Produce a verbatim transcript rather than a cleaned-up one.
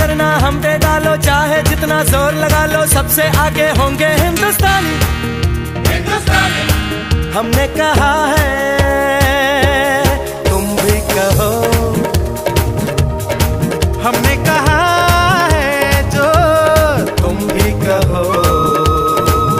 करना हम पे डालो, चाहे जितना जोर लगा लो, सबसे आगे होंगे हिंदुस्तानी। हिंदुस्तानी हमने कहा है